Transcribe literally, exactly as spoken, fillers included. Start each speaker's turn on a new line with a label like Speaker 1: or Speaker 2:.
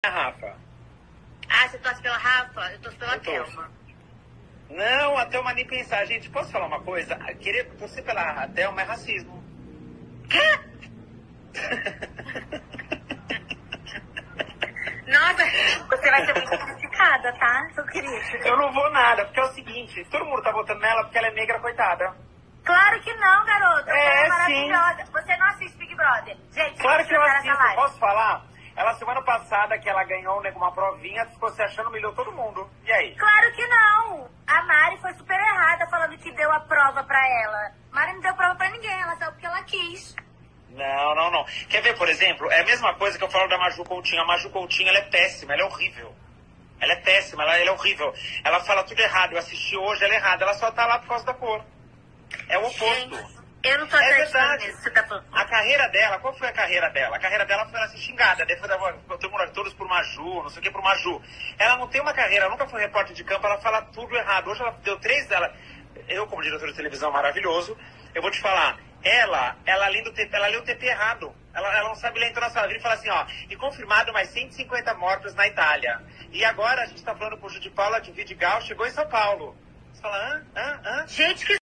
Speaker 1: a Rafa.
Speaker 2: Ah, você torce pela Rafa? Eu torço pela
Speaker 1: Eu torço.
Speaker 2: Thelma.
Speaker 1: Não, a Thelma nem pensar. Gente, posso falar uma coisa? Querer torcer pela Thelma é racismo.
Speaker 2: Quê? Nossa, você vai ser muito criticada, tá, seu querido?
Speaker 1: Eu não vou nada, porque é o seguinte, todo mundo tá votando nela porque ela é negra, coitada.
Speaker 2: Claro que não, garoto.
Speaker 1: É,
Speaker 2: Ela é
Speaker 1: sim.
Speaker 2: maravilhosa. Você não assiste Big Brother. Gente,
Speaker 1: Claro que eu
Speaker 2: essa
Speaker 1: assisto,
Speaker 2: live.
Speaker 1: posso falar? Ela, semana passada, que ela ganhou uma provinha, ficou se achando, humilhou todo mundo. E aí?
Speaker 2: Claro que não. A Mari foi super errada falando que deu a prova pra ela. Mari não deu prova pra ninguém, ela saiu porque ela quis.
Speaker 1: Não, não, não. Quer ver, por exemplo, é a mesma coisa que eu falo da Maju Coutinho. A Maju Coutinho, ela é péssima, ela é horrível. Ela é péssima, ela, ela é horrível. Ela fala tudo errado. Eu assisti hoje, ela é errada. Ela só tá lá por causa da cor. É o oposto.
Speaker 2: Gente, eu não tô
Speaker 1: É
Speaker 2: acreditando
Speaker 1: verdade.
Speaker 2: nisso que você tá falando.
Speaker 1: A carreira dela, qual foi a carreira dela? A carreira dela foi ela ser xingada. Depois da todo mundo, todos por Maju, não sei o que por Maju. Ela não tem uma carreira, ela nunca foi repórter de campo, ela fala tudo errado. Hoje ela deu três dela. Eu, como diretor de televisão maravilhoso, eu vou te falar, ela, ela lê o T P, ela lê o T P errado. Ela, ela não sabe ler a entonação. Ela vira e fala assim, ó, e confirmado mais cento e cinquenta mortos na Itália. E agora a gente tá falando com o Ju de Paula de Vidigal, chegou em São Paulo. Você fala, hã? Hã? Hã?
Speaker 2: Gente, que